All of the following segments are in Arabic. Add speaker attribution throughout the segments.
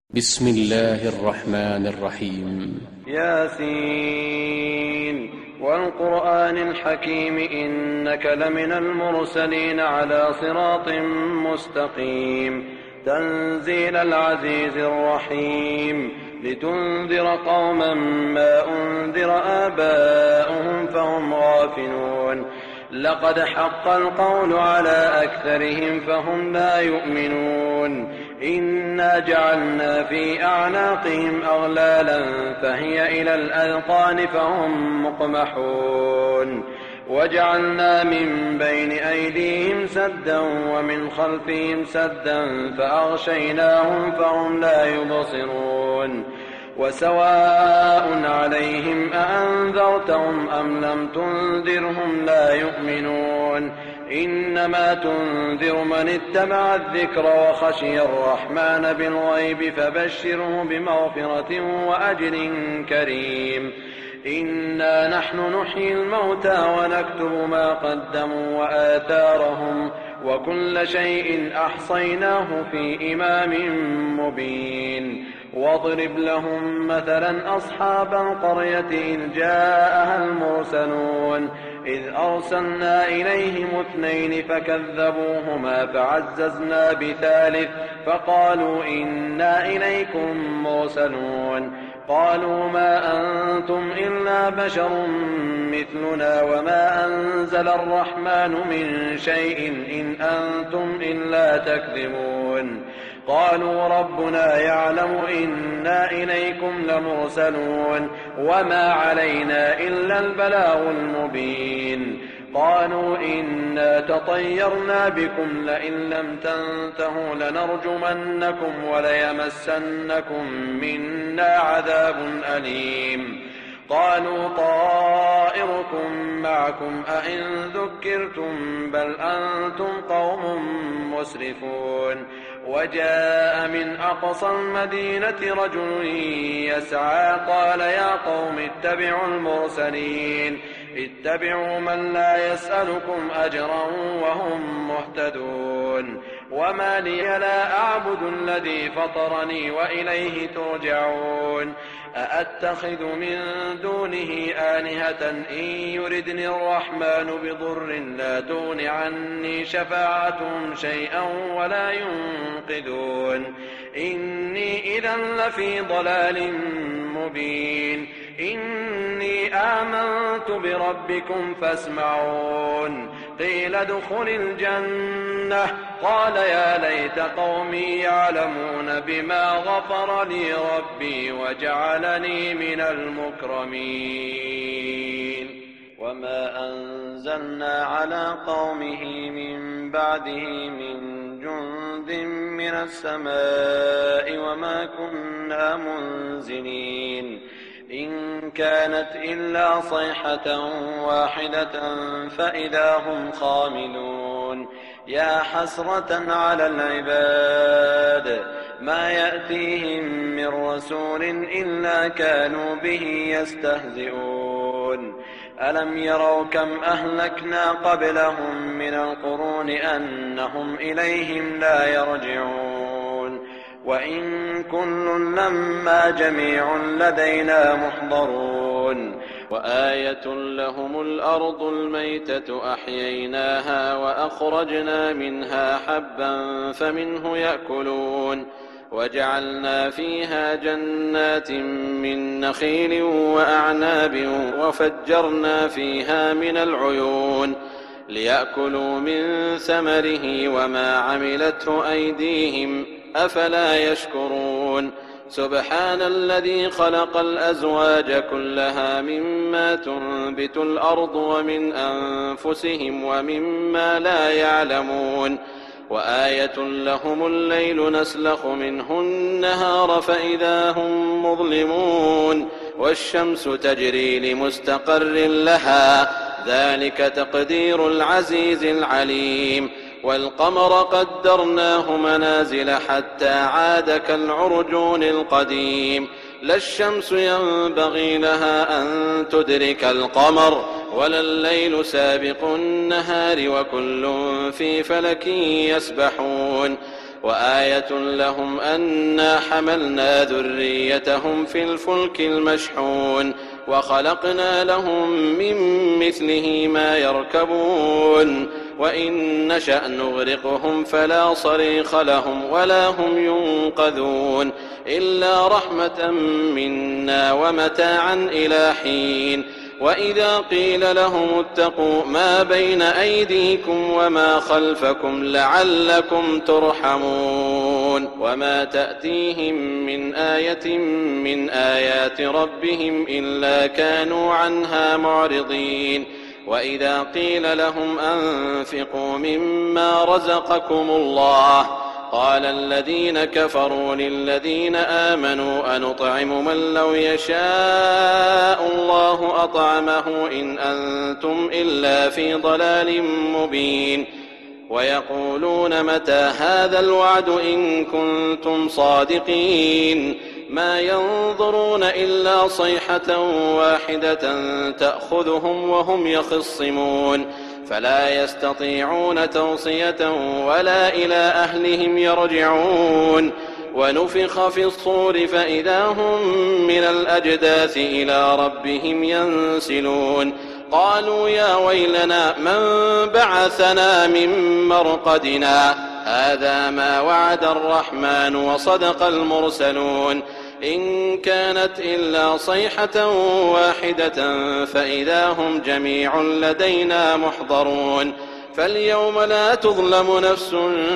Speaker 1: بسم الله الرحمن الرحيم.
Speaker 2: ياسين والقرآن الحكيم إنك لمن المرسلين على صراط مستقيم تنزيل العزيز الرحيم لتنذر قوما ما أنذر آباؤهم فهم غافلون لقد حق القول على أكثرهم فهم لا يؤمنون إنا جعلنا في أعناقهم أغلالا فهي إلى الأذقان فهم مقمحون وجعلنا من بين أيديهم سدا ومن خلفهم سدا فأغشيناهم فهم لا يبصرون وسواء عليهم أأنذرتهم أم لم تنذرهم لا يؤمنون إنما تنذر من اتبع الذكر وخشي الرحمن بالغيب فبشره بمغفرة وأجر كريم إنا نحن نحيي الموتى ونكتب ما قدموا وآثارهم وكل شيء أحصيناه في إمام مبين واضرب لهم مثلا أصحاب القرية إذ جاءها المرسلون إذ أرسلنا إليهم 2 فكذبوهما فعززنا بثالث فقالوا إنا إليكم مرسلون قالوا ما أنتم إلا بشر مثلنا وما أنزل الرحمن من شيء إن أنتم إلا تكذبون قالوا ربنا يعلم إنا إليكم لمرسلون وما علينا إلا البلاغ المبين قالوا إنا تطيرنا بكم لئن لم تنتهوا لنرجمنكم وليمسنكم منا عذاب أليم قالوا طائركم معكم أئن ذكرتم بل أنتم قوم مسرفون وجاء من أقصى المدينة رجل يسعى قال يا قوم اتبعوا المرسلين اتبعوا من لا يسألكم أجرا وهم مهتدون وما لي لا أعبد الذي فطرني وإليه ترجعون أأتخذ من دونه آلهة إن يردني الرحمن بضر لا تغن عني شفاعتهم شيئا ولا ينقذون إني إذا لفي ضلال مبين إني آمنت بربكم فاسمعون قيل ادخل الجنة قال يا ليت قومي يعلمون بما غفر لي ربي وجعلني من المكرمين وما أنزلنا على قومه من بعده من جند من السماء وما كنا منزلين إن كانت إلا صيحة واحدة فإذا هم خامدون يا حسرة على العباد ما يأتيهم من رسول إلا كانوا به يستهزئون ألم يروا كم أهلكنا قبلهم من القرون أنهم إليهم لا يرجعون وإن كل لما جميع لدينا محضرون وآية لهم الأرض الميتة أحييناها وأخرجنا منها حبا فمنه يأكلون وجعلنا فيها جنات من نخيل وأعناب وفجرنا فيها من العيون ليأكلوا من ثمره وما عملته أيديهم أفلا يشكرون سبحان الذي خلق الأزواج كلها مما تنبت الأرض ومن أنفسهم ومما لا يعلمون وآية لهم الليل نسلخ منه النهار فإذا هم مظلمون والشمس تجري لمستقر لها ذلك تقدير العزيز العليم والقمر قدرناه منازل حتى عاد كالعرجون القديم لا الشمس ينبغي لها أن تدرك القمر ولا الليل سابق النهار وكل في فلك يسبحون وآية لهم أنا حملنا ذريتهم في الفلك المشحون وخلقنا لهم من مثله ما يركبون وإن نشأ نغرقهم فلا صريخ لهم ولا هم ينقذون إلا رحمة منا ومتاعا إلى حين وإذا قيل لهم اتقوا ما بين أيديكم وما خلفكم لعلكم ترحمون وما تأتيهم من آية من آيات ربهم إلا كانوا عنها معرضين وإذا قيل لهم أنفقوا مما رزقكم الله قال الذين كفروا للذين آمنوا أنطعم من لو يشاء الله أطعمه إن أنتم إلا في ضلال مبين ويقولون متى هذا الوعد إن كنتم صادقين ما ينظرون إلا صيحة واحدة تأخذهم وهم يخصمون فلا يستطيعون توصية ولا إلى أهلهم يرجعون ونفخ في الصور فإذا هم من الأجداث إلى ربهم ينسلون قالوا يا ويلنا من بعثنا من مرقدنا هذا ما وعد الرحمن وصدق المرسلون إن كانت إلا صيحة واحدة فإذا هم جميع لدينا محضرون فاليوم لا تظلم نفس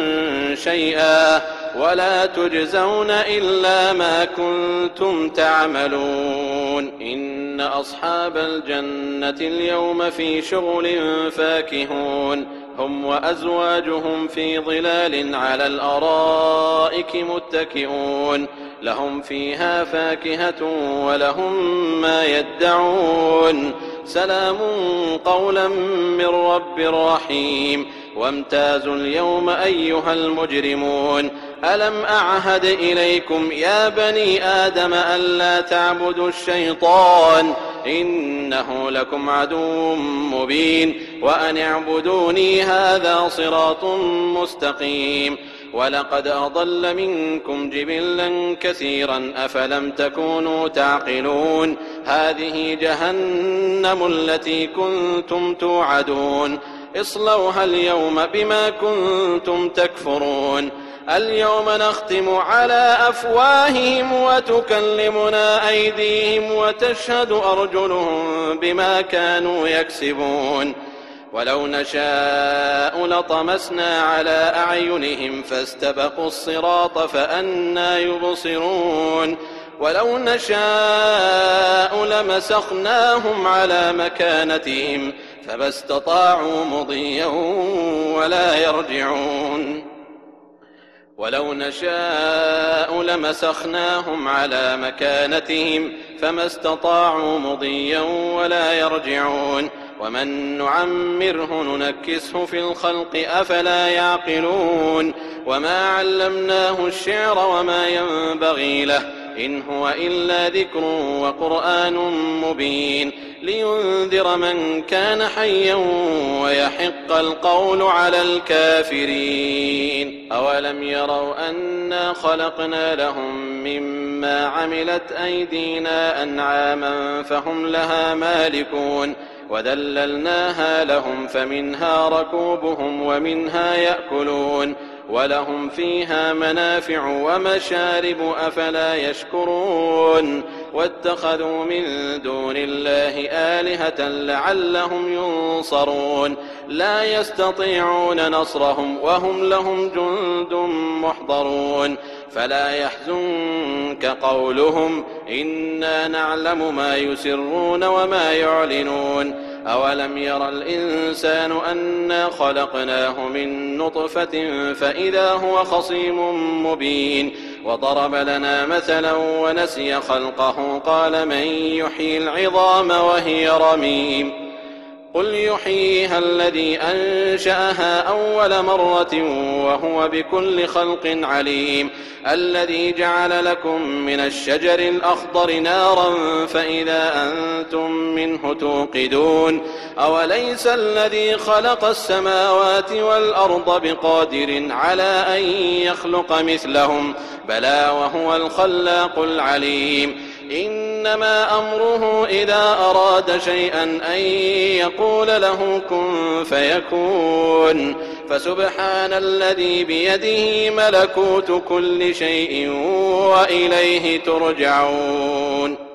Speaker 2: شيئا ولا تجزون إلا ما كنتم تعملون إن أصحاب الجنة اليوم في شغل فاكهون هم وأزواجهم في ظلال على الأرائك متكئون لهم فيها فاكهة ولهم ما يدعون سلام قولا من رب رحيم وامتازوا اليوم أيها المجرمون ألم أعهد إليكم يا بني آدم ألا تعبدوا الشيطان إنه لكم عدو مبين وأن اعبدوني هذا صراط مستقيم ولقد أضل منكم جبلا كثيرا أفلم تكونوا تعقلون هذه جهنم التي كنتم توعدون اصلوها اليوم بما كنتم تكفرون اليوم نختم على أفواههم وتكلمنا أيديهم وتشهد أرجلهم بما كانوا يكسبون ولو نشاء لطمسنا على أعينهم فاستبقوا الصراط فأنى يبصرون ولو نشاء لمسخناهم على مكانتهم فما استطاعوا مضيا ولا يرجعون ولو نشاء لمسخناهم على مكانتهم فما استطاعوا مضيا ولا يرجعون ومن نعمره ننكسه في الخلق أفلا يعقلون وما علمناه الشعر وما ينبغي له إن هو إلا ذكر وقرآن مبين لينذر من كان حيا ويحق القول على الكافرين أولم يروا أنا خلقنا لهم مما عملت أيدينا أنعاما فهم لها مالكون وذللناها لهم فمنها ركوبهم ومنها يأكلون ولهم فيها منافع ومشارب أفلا يشكرون واتخذوا من دون الله آلهة لعلهم ينصرون لا يستطيعون نصرهم وهم لهم جند محضرون فلا يحزنك قولهم إنا نعلم ما يسرون وما يعلنون أولم ير الإنسان أنا خلقناه من نطفة فإذا هو خصيم مبين وضرب لنا مثلا ونسي خلقه قال من يحيي العظام وهي رميم قل يحييها الذي أنشأها أول مرة وهو بكل خلق عليم الذي جعل لكم من الشجر الأخضر نارا فإذا أنتم منه توقدون أوليس الذي خلق السماوات والأرض بقادر على أن يخلق مثلهم بلى وهو الخلاق العليم إنما أمره إذا أراد شيئا أن يقول له كن فيكون فسبحان الذي بيده ملكوت كل شيء وإليه ترجعون